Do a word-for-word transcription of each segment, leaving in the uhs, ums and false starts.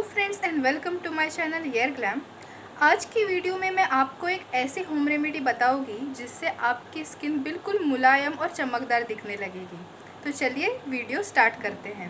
Friends and welcome to my channel hair glam. आज की video में मैं आपको एक ऐसी होम रेमेडी बताऊंगी जिससे आपकी स्किन बिल्कुल मुलायम और चमकदार दिखने लगेगी। तो चलिए वीडियो स्टार्ट करते हैं।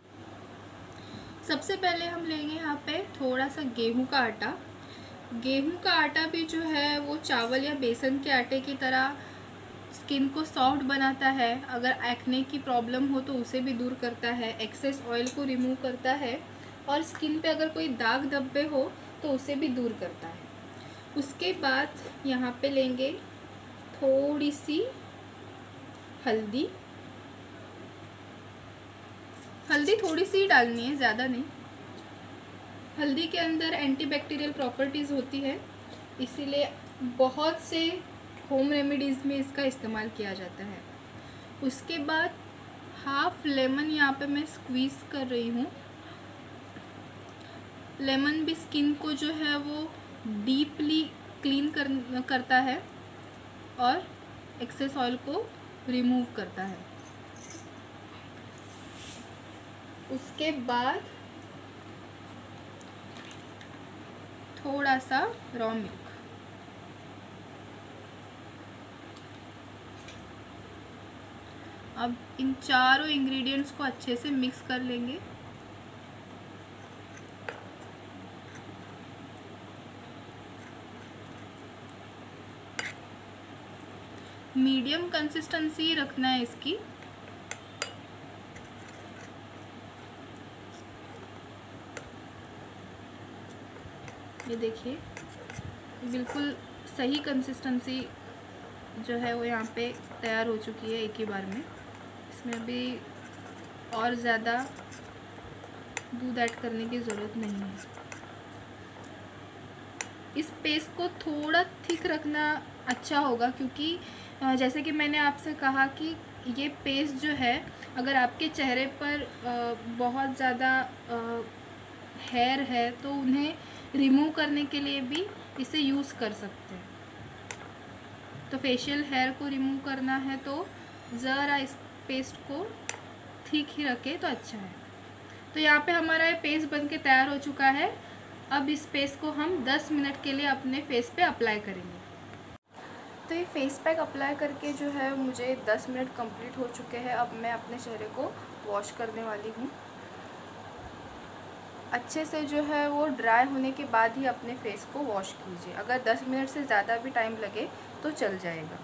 सबसे पहले हम लेंगे यहाँ पे थोड़ा सा गेहूं का आटा। गेहूं का आटा भी जो है वो चावल या बेसन के आटे की तरह स्किन को सॉफ्ट बनाता है। अगर एक्ने की प्रॉब्लम हो तो उसे भी दूर करता है, एक्सेस ऑयल को रिमूव करता है और स्किन पे अगर कोई दाग धब्बे हो तो उसे भी दूर करता है। उसके बाद यहाँ पे लेंगे थोड़ी सी हल्दी। हल्दी थोड़ी सी डालनी है, ज़्यादा नहीं। हल्दी के अंदर एंटीबैक्टीरियल प्रॉपर्टीज़ होती है, इसीलिए बहुत से होम रेमेडीज़ में इसका इस्तेमाल किया जाता है। उसके बाद हाफ लेमन यहाँ पे मैं स्क्वीज़ कर रही हूँ। लेमन भी स्किन को जो है वो डीपली क्लीन कर करता है और एक्सेस ऑयल को रिमूव करता है। उसके बाद थोड़ा सा रॉ मिल्क। अब इन चारों इंग्रेडिएंट्स को अच्छे से मिक्स कर लेंगे। मीडियम कंसिस्टेंसी रखना है इसकी। ये देखिए बिल्कुल सही कंसिस्टेंसी जो है वो यहाँ पे तैयार हो चुकी है एक ही बार में। इसमें भी और ज़्यादा दूध ऐड करने की ज़रूरत नहीं है। इस पेस्ट को थोड़ा थिक रखना अच्छा होगा, क्योंकि जैसे कि मैंने आपसे कहा कि ये पेस्ट जो है अगर आपके चेहरे पर बहुत ज़्यादा हेयर है तो उन्हें रिमूव करने के लिए भी इसे यूज़ कर सकते हैं। तो फेशियल हेयर को रिमूव करना है तो ज़रा इस पेस्ट को ठीक ही रखें तो अच्छा है। तो यहाँ पे हमारा ये पेस्ट बनके तैयार हो चुका है। अब इस पेस्ट को हम दस मिनट के लिए अपने फेस पे अप्लाई करेंगे। तो ये फेस पैक अप्लाई करके जो है मुझे दस मिनट कंप्लीट हो चुके हैं। अब मैं अपने चेहरे को वॉश करने वाली हूँ। अच्छे से जो है वो ड्राई होने के बाद ही अपने फेस को वॉश कीजिए। अगर दस मिनट से ज़्यादा भी टाइम लगे तो चल जाएगा।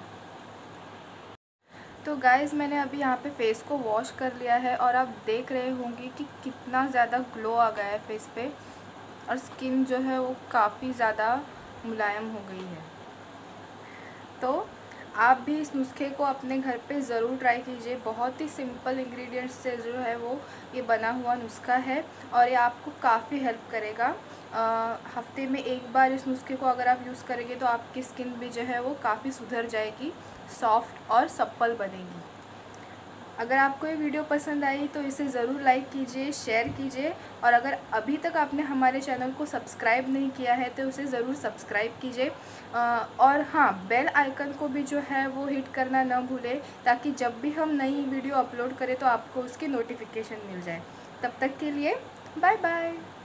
तो गाइज़ मैंने अभी यहाँ पे फेस को वॉश कर लिया है और आप देख रहे होंगे कि कितना ज़्यादा ग्लो आ गया है फेस पे और स्किन जो है वो काफ़ी ज़्यादा मुलायम हो गई है। तो आप भी इस नुस्खे को अपने घर पे ज़रूर ट्राई कीजिए। बहुत ही सिंपल इंग्रेडिएंट्स से जो है वो ये बना हुआ नुस्खा है और ये आपको काफ़ी हेल्प करेगा। आ, हफ्ते में एक बार इस नुस्खे को अगर आप यूज़ करेंगे तो आपकी स्किन भी जो है वो काफ़ी सुधर जाएगी, सॉफ्ट और सप्पल बनेगी। अगर आपको ये वीडियो पसंद आई तो इसे ज़रूर लाइक कीजिए, शेयर कीजिए और अगर अभी तक आपने हमारे चैनल को सब्सक्राइब नहीं किया है तो उसे ज़रूर सब्सक्राइब कीजिए। और हाँ, बेल आइकन को भी जो है वो हिट करना ना भूलें, ताकि जब भी हम नई वीडियो अपलोड करें तो आपको उसकी नोटिफिकेशन मिल जाए। तब तक के लिए बाय बाय।